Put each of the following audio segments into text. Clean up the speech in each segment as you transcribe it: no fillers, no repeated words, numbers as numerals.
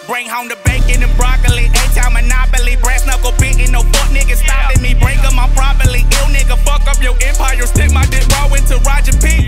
Bring home the bacon and broccoli, A-Town Monopoly. Brass knuckle beating, no fuck niggas stopping me. Break them out properly, ill nigga, fuck up your empire. Stick my dick raw into Roger P.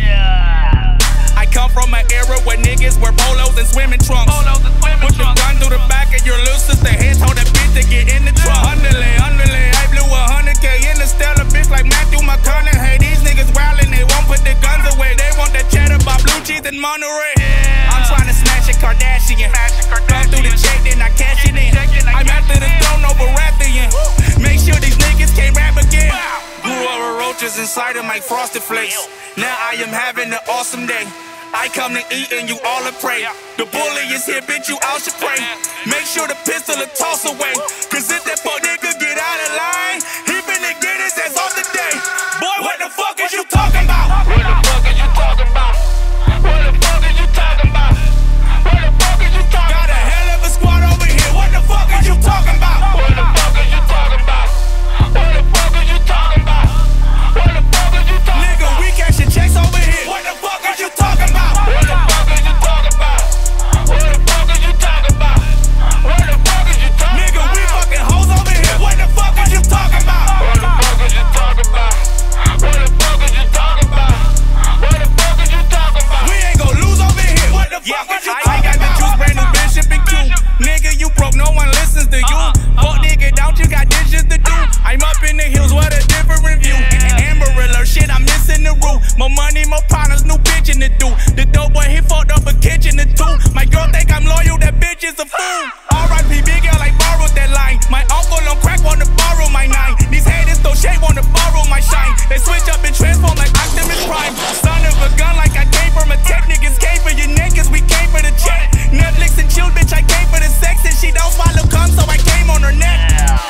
I come from an era where niggas wear polos and swimming trunks. Put the gun through the back of your little sister head, told that bitch to get in the trunk. Underlay, I blew 100K in the Stellar, bitch like Matthew McConaughey. These niggas wildin', they won't put the guns away. They want that cheddar by blue cheese and Monterey. I'm trying to smash a Kardashian. Come through the check, then I cash it in. I'm after the throne over Baratheon. Make sure these niggas can't rap again. Grew up with roaches inside of my frosted flakes. Now I am having an awesome day. I come to eat and you all are prey. The bully is here, bitch, you all should pray. Make sure the pistol is toss away. Cause if that fuck nigga get out of line, he finna get his ass off the day. Boy, what the fuck is you talking about? What the fuck is you talking about? What the fuck is you talking about? What the fuck is you talking about? Got a hell of a squad over here. What the fuck is you talking about? What the fuck is you talking about? What the fuck is you talking about? What the fuck is you talking about? Nigga, we cashing checks over here. What the fuck is you talking about? What the fuck is you talking about? What the fuck is you talking about? What the fuck is you talking about? Nigga, we fucking hoes over here. What the fuck is you talking about? What the fuck is you talking about? What the fuck is you talking about? What the fuck is you talking about? We ain't gon' lose over here. What the fuck is you talking about? I got the juice, brand new Bishop and Q. Nigga, you broke, no one listens to you. Fuck nigga, don't you got dishes to do? I'm up in the hills, what a different view. Amber Alert, shit, I'm missing the roof. More money, more partners, new bitchin' to do. The dope boy, he fucked up a kitchen to two. My girl think I'm loyal, that bitch is a fool. R.I.P. Big L, I borrowed that line. My uncle on crack wanna borrow my nine. These haters throw shade, wanna borrow my shine. They switch up and transform like Optimus Prime. Son of a gun like I came from a tech. Niggas came for your niggas, we came for the check. Netflix and chill, bitch, I came for the sex. And she don't swallow cum, so I came on her neck.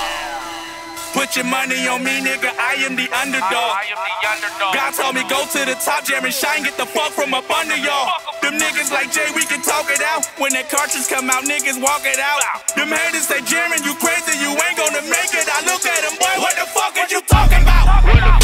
Put your money on me, nigga, I am the underdog. God told me go to the top, jam and shine, get the fuck from up under y'all. Them niggas like Jay, we can talk it out. When that cartridge come out, niggas walk it out. Them haters say, Jaron, you crazy, you ain't gonna make it. I look at them, boy, what the fuck are you talking about?